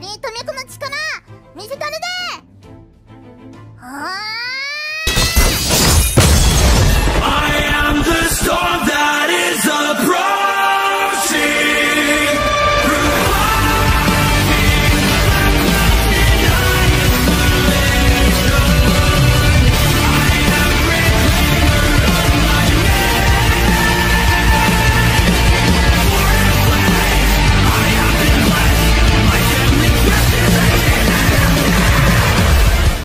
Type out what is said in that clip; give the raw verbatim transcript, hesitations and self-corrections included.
エリート脈の力見せたるで。